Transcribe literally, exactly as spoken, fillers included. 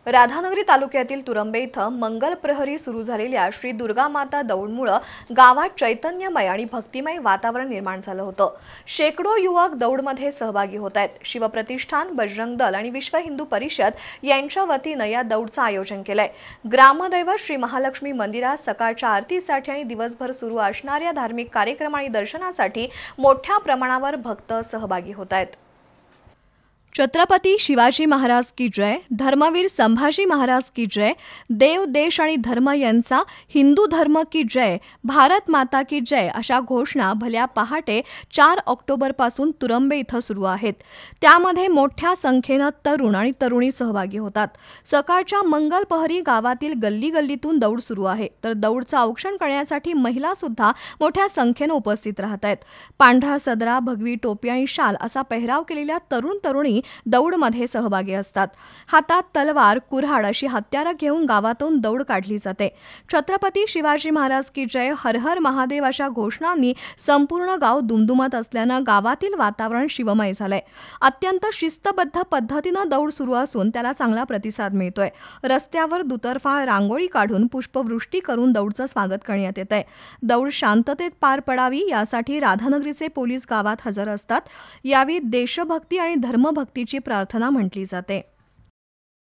राधानगरी तालुक्यातील तुरंबे इथं मंगल प्रहरी सुरू झालेल्या श्री दुर्गा माता दौडमुळे गावात चैतन्यमय आणि भक्तिमय वातावरण निर्माण झालं होतं। शेकडो युवक दौडमध्ये सहभागी होत आहेत। शिवप्रतिष्ठान, बजरंग दल आणि विश्व हिंदू परिषद यांच्या वतीनं या दौडचं आयोजन केलंय। ग्रामदैवत श्री महालक्ष्मी मंदिरात सकाळच्या आरतीसाठी आणि दिवसभर सुरू असणाऱ्या धार्मिक कार्यक्रम आणि दर्शनासाठी मोठ्या प्रमाणावर भक्त सहभागी होत आहेत। छत्रपती शिवाजी महाराज की जय, धर्मवीर संभाजी महाराज की जय, देव देश आणि धर्म यांचा, हिंदू धर्म की जय, भारत माता की जय अशा घोषणा भल्या पहाटे चार ऑक्टोबर पासून तुरंबे इथं सुरू आहेत। त्यामध्ये मोठ्या संख्येनं तरुण आणि तरुणी सहभागी होतात। सकाळच्या मंगल पहरी गावातील गल्ली गल्लीतून दौड सुरू आहे, तर दौडचं औक्षण करण्यासाठी महिला सुद्धा मोठ्या संख्येनं उपस्थित राहत आहेत। पांढरा सदरा, भगवी टोपी आणि शाल असा पेहराव केलेल्या तरुण तरुणी दौडमध्ये सहभागी असतात। हातात तलवार, कुऱ्हाड अशी हत्यारं घेऊन गावातून दौड काढली जाते। छत्रपती शिवाजी महाराज की जय, हर हर महादेव अशा घोषणांनी संपूर्ण गाव दुमदुमत असल्यानं गावातील वातावरण शिवमय झालंय। अत्यंत शिस्तबद्ध पद्धतीनं दौड सुरू असून त्याला चांगला प्रतिसाद मिळतोय। रस्त्यावर दुतर्फा रांगोळी काढून पुष्पवृष्टी करून दौडचं स्वागत करण्यात येतंय। दौड शांततेत पार पडावी यासाठी राधानगरीचे पोलीस गावात हजर असतात। यावेळी देशभक्ती आणि धर्मभक्तीची प्रार्थना म्हटली जाते।